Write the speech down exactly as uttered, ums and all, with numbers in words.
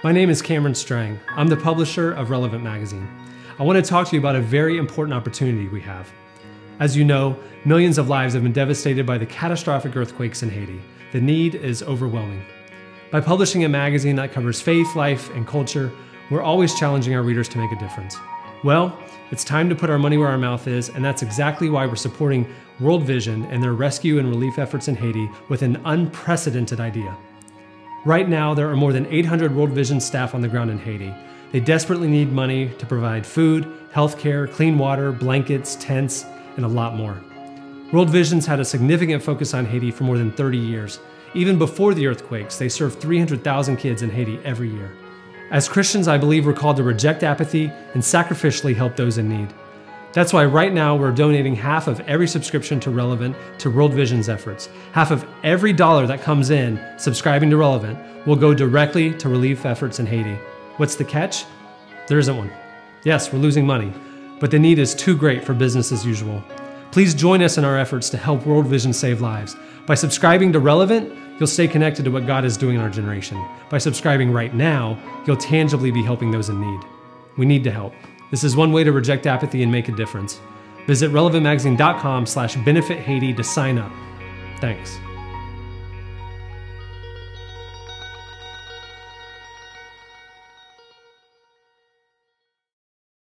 My name is Cameron Strang. I'm the publisher of Relevant Magazine. I want to talk to you about a very important opportunity we have. As you know, millions of lives have been devastated by the catastrophic earthquakes in Haiti. The need is overwhelming. By publishing a magazine that covers faith, life, and culture, we're always challenging our readers to make a difference. Well, it's time to put our money where our mouth is, and that's exactly why we're supporting World Vision and their rescue and relief efforts in Haiti with an unprecedented idea. Right now, there are more than eight hundred World Vision staff on the ground in Haiti. They desperately need money to provide food, healthcare, clean water, blankets, tents, and a lot more. World Vision's had a significant focus on Haiti for more than thirty years. Even before the earthquakes, they served three hundred thousand kids in Haiti every year. As Christians, I believe we're called to reject apathy and sacrificially help those in need. That's why right now we're donating half of every subscription to Relevant to World Vision's efforts. Half of every dollar that comes in subscribing to Relevant will go directly to relief efforts in Haiti. What's the catch? There isn't one. Yes, we're losing money, but the need is too great for business as usual. Please join us in our efforts to help World Vision save lives. By subscribing to Relevant, you'll stay connected to what God is doing in our generation. By subscribing right now, you'll tangibly be helping those in need. We need to help. This is one way to reject apathy and make a difference. Visit relevant magazine dot com slash benefit Haiti to sign up. Thanks.